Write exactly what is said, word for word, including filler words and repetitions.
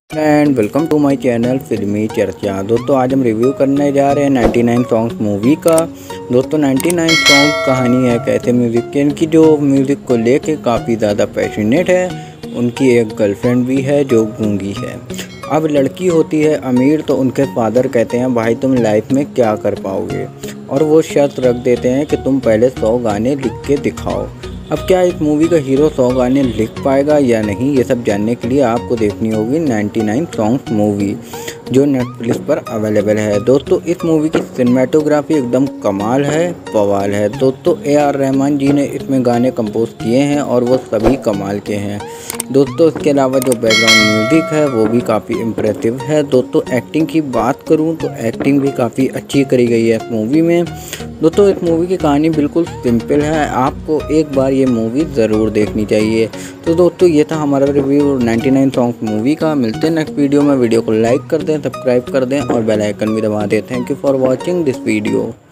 And welcome to my channel Filmi Charcha. दोस्तों आज हम रिव्यू करने जा रहे हैं निन्यानवे सॉन्ग्स मूवी का। दोस्तों निन्यानवे सॉन्ग कहानी है कैसे म्यूज़िक की, इनकी जो म्यूज़िक को लेके काफ़ी ज़्यादा पैशनेट है। उनकी एक गर्लफ्रेंड भी है जो गूंगी है। अब लड़की होती है अमीर, तो उनके फादर कहते हैं भाई तुम लाइफ में क्या कर पाओगे, और वो शर्त रख देते हैं कि तुम पहले सौ गाने लिख के दिखाओ। अब क्या इस मूवी का हीरो सौ गाने लिख पाएगा या नहीं, ये सब जानने के लिए आपको देखनी होगी निन्यानवे सॉन्ग्स मूवी जो नेटफ्लिक्स पर अवेलेबल है। दोस्तों इस मूवी की सिनेमेटोग्राफी एकदम कमाल है, बवाल है। दोस्तों ए आर रहमान जी ने इसमें गाने कंपोज किए हैं और वो सभी कमाल के हैं। दोस्तों इसके अलावा जो बैकग्राउंड म्यूज़िक है वो भी काफ़ी इम्प्रेसिव है। दोस्तों एक्टिंग की बात करूं तो एक्टिंग भी काफ़ी अच्छी करी गई है इस मूवी में। दोस्तों इस मूवी की कहानी बिल्कुल सिंपल है, आपको एक बार ये मूवी ज़रूर देखनी चाहिए। तो दोस्तों ये था हमारा रिव्यू निन्यानवे सॉन्ग्स मूवी का। मिलते हैं नेक्स्ट वीडियो में। वीडियो को लाइक कर दें, सब्सक्राइब कर दें और बेल आइकन भी दबा दें। Thank you for watching this video.